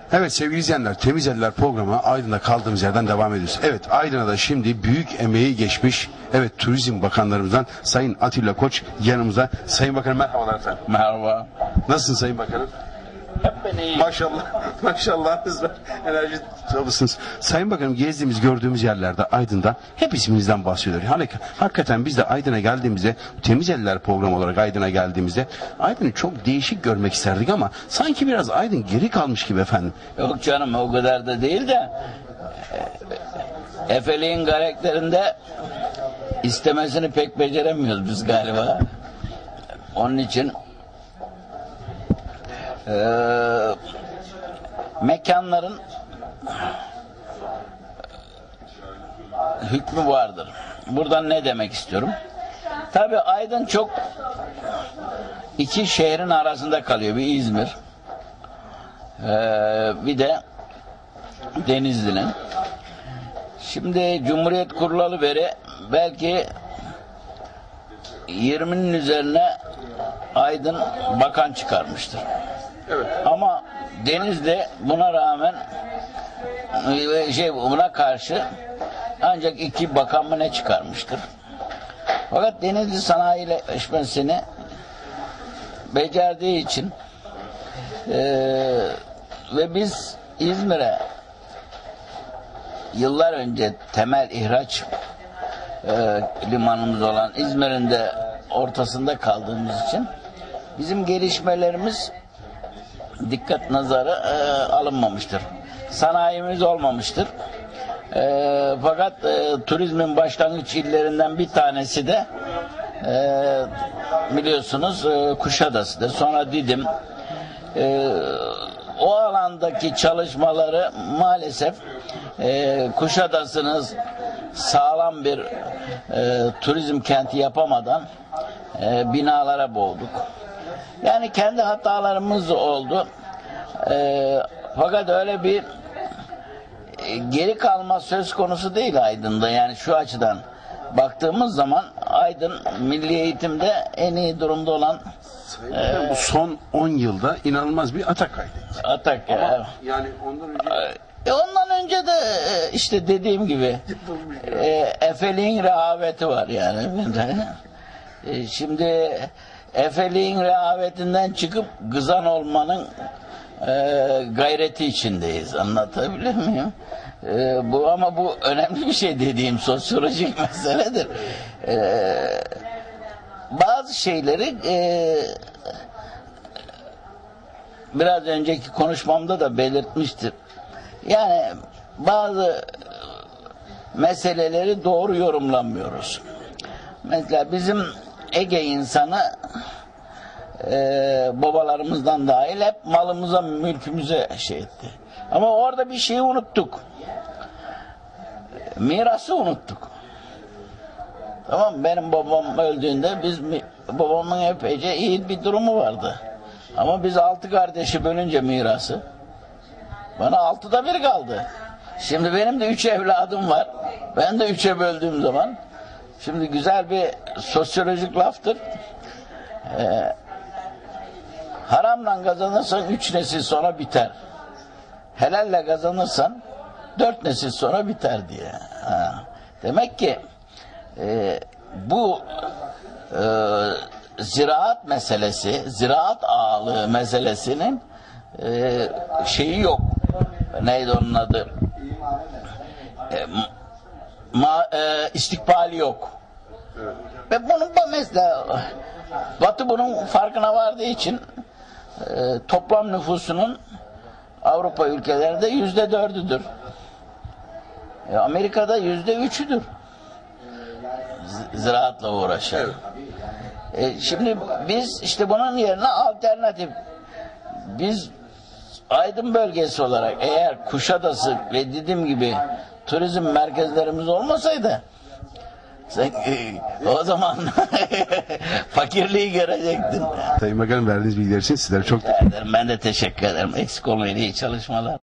Evet sevgili izleyenler, Temiz Eller programı Aydın'da kaldığımız yerden devam ediyoruz. Evet, Aydın'a da şimdi büyük emeği geçmiş, evet, Turizm Bakanlarımızdan Sayın Atilla Koç yanımızda. Sayın Bakanım merhabalar efendim. Merhaba. Nasılsın Sayın Bakanım? Hep ben iyiyim. Maşallah, maşallahınız var. Enerji çalışsınız. Sayın Bakanım, gezdiğimiz, gördüğümüz yerlerde Aydın'da hep isminizden bahsediyor. Hani hakikaten biz de Aydın'a geldiğimizde, Temiz Eller programı olarak Aydın'a geldiğimizde Aydın'ı çok değişik görmek isterdik ama sanki biraz Aydın geri kalmış gibi efendim. Yok canım, o kadar da değil de Efeli'nin karakterinde istemesini pek beceremiyoruz biz galiba. Onun için mekanların hükmü vardır. Buradan ne demek istiyorum? Tabii Aydın çok iki şehrin arasında kalıyor. Bir İzmir, bir de Denizli'nin. Şimdi Cumhuriyet kurulalı beri belki 20'nin üzerine Aydın bakan çıkarmıştır. Evet. Ama Denizli buna rağmen buna karşı ancak 2 bakan mı ne çıkarmıştır. Fakat Denizli sanayileşmesini becerdiği için ve biz İzmir'e yıllar önce temel ihraç limanımız olan İzmir'in de ortasında kaldığımız için bizim gelişmelerimiz dikkat nazarı alınmamıştır. Sanayimiz olmamıştır. Fakat turizmin başlangıç illerinden bir tanesi de biliyorsunuz Kuşadası'dır. Sonra Didim. O alandaki çalışmaları maalesef Kuşadası'nın sağlam bir turizm kenti yapamadan binalara boğduk. Yani kendi hatalarımız oldu. Fakat öyle bir geri kalma söz konusu değil Aydın'da. Yani şu açıdan baktığımız zaman Aydın milli eğitimde en iyi durumda olan Bu son 10 yılda inanılmaz bir atak kaydı. atak ya. Yani ondan önce Ondan önce de işte dediğim gibi Efeli'nin rehaveti var yani. Şimdi Efeli'nin rehavetinden çıkıp Gızan olmanın gayreti içindeyiz. Anlatabiliyor muyum? Ama bu önemli bir şey, dediğim sosyolojik meseledir. Bazı şeyleri biraz önceki konuşmamda da belirtmiştir. Yani bazı meseleleri doğru yorumlamıyoruz. Mesela bizim Ege insanı babalarımızdan dahil hep malımıza, mülkümüze etti. Ama orada bir şeyi unuttuk. Mirası unuttuk. Tamam, benim babam öldüğünde babamın epeyce iyi bir durumu vardı. Ama biz 6 kardeşi bölünce mirası bana 6'da 1 kaldı. Şimdi benim de 3 evladım var. Ben de 3'e böldüğüm zaman, şimdi güzel bir sosyolojik laftır. Haramla kazanırsan 3 nesil sonra biter. Helalle kazanırsan 4 nesil sonra biter diye. Demek ki bu ziraat meselesi, ziraat ağalığı meselesinin şeyi yok. Neydi onun adı? İstikbali yok. Ve bunun mesela Batı bunun farkına vardığı için toplam nüfusunun Avrupa ülkelerinde %4'üdür. Amerika'da %3'üdür. Ziraatla uğraşan. Şimdi biz işte bunun yerine alternatif, biz Aydın bölgesi olarak eğer Kuşadası ve Didim gibi turizm merkezlerimiz olmasaydı o zaman fakirliği görecektin. Sayın Bakanım, verdiğiniz bilgiler için sizlere çok Ben de teşekkür ederim. Eksik olmayın, iyi çalışmalar.